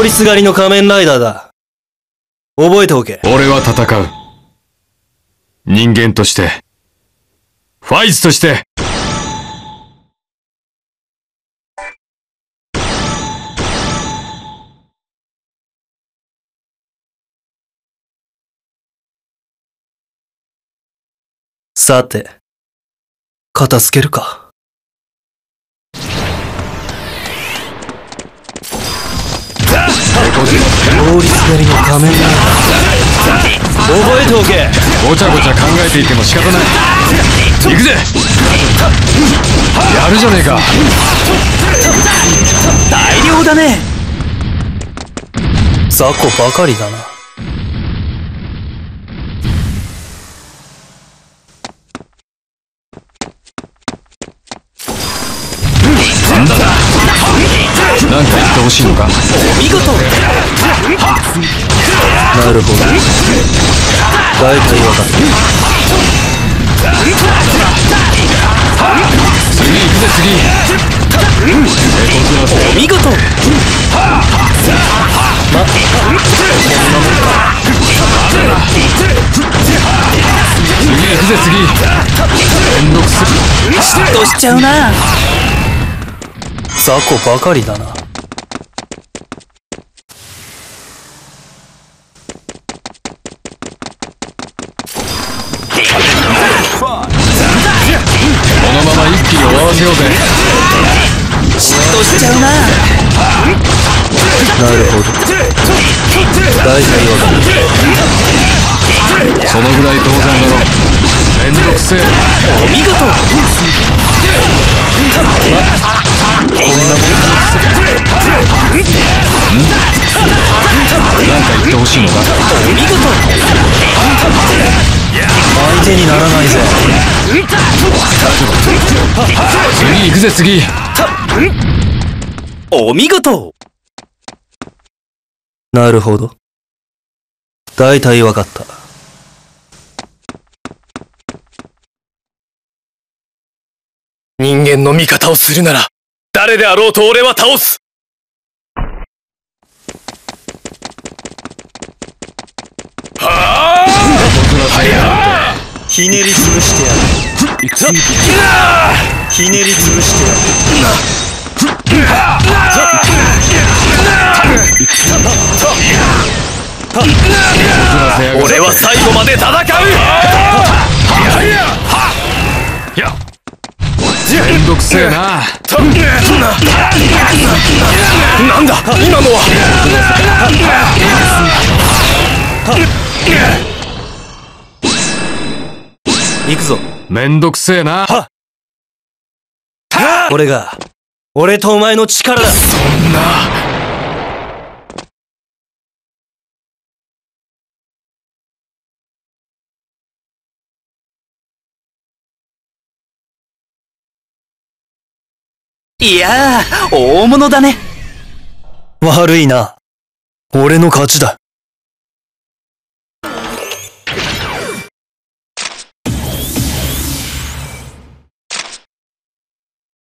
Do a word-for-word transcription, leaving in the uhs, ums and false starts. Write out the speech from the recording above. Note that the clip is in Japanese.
りすがりの仮面ライダーだ。覚えておけ。 俺は戦う。人間として。ファイズとして。 さて、片付けるか。通りすがりの仮面ライダー。覚えておけ。 ごちゃごちゃ考えていても仕方ない。行くぜ。やるじゃねえか。 大量だね。雑魚ばかりだな。 なんだ。なんか言ってほしいのか。 見事。なるほど。大体わかった。 次行くぜ次。 お見事。ま、 次行くぜ次。めんどくせ。 嫉妬しちゃうな。雑魚ばかりだな。 このまま一気に終わらせようぜ。 嫉妬しちゃうな。なるほど。大体わかる。 そのぐらい当然だろ。めんどくせえ。 お見事。こんなもんなんか言ってほしいのか。 お見事。相手にならないぜ。 次行くぜ次。 お見事。なるほど。大体わかった。 人間の味方をするなら、誰であろうと俺は倒す。はあ！ ひねりつぶしてやる。ひねりつぶしてやる。俺は最後まで戦う。 めんどくせえな。 なんだ今のは。 行くぞ。 めんどくせえな。 これが俺とお前の力だ。 そんな。 いやー、大物だね。悪いな。俺の勝ちだ。